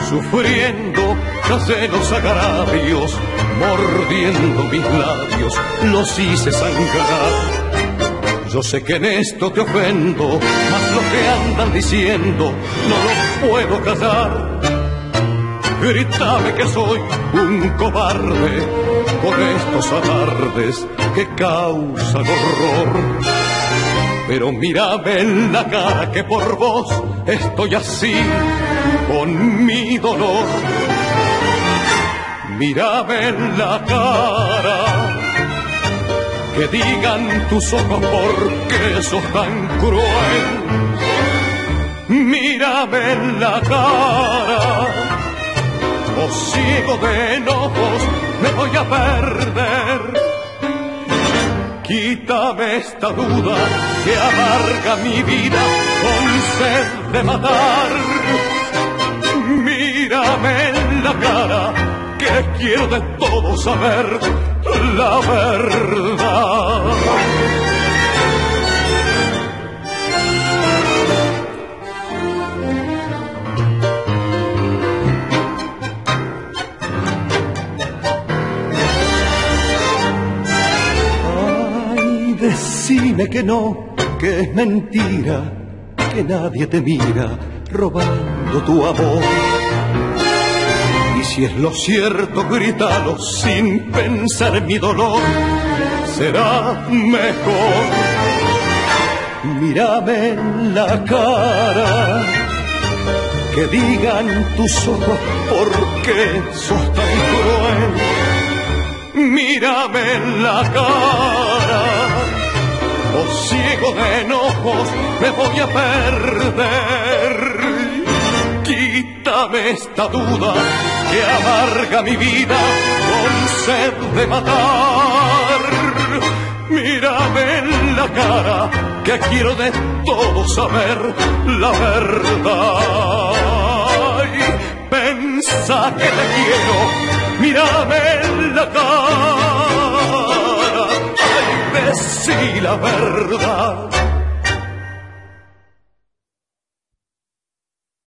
sufriendo casé los agravios, mordiendo mis labios, los hice sangrar. Yo sé que en esto te ofendo, mas lo que andan diciendo no lo puedo callar. Grítame que soy un cobarde por estos alardes que causan horror. Pero mírame en la cara que por vos estoy así, con mi dolor. Mírame en la cara, que digan tus ojos por qué sos tan cruel. Mírame en la cara, o ciego de enojos me voy a perder. Quítame esta duda que amarga mi vida con sed de matar. Mírame en la cara, que quiero de todo saber la verdad. Decime que no, que es mentira, que nadie te mira robando tu amor. Y si es lo cierto, grítalo sin pensar en mi dolor, será mejor. Mírame en la cara, que digan tus ojos por qué sos tan cruel. Mírame en la cara, o ciego de enojos me voy a perder. Quítame esta duda que amarga mi vida con sed de matar. Mírame en la cara, que quiero de todo saber la verdad. Ay, pensa que te quiero, mírame en la cara. Ay, decí la verdad.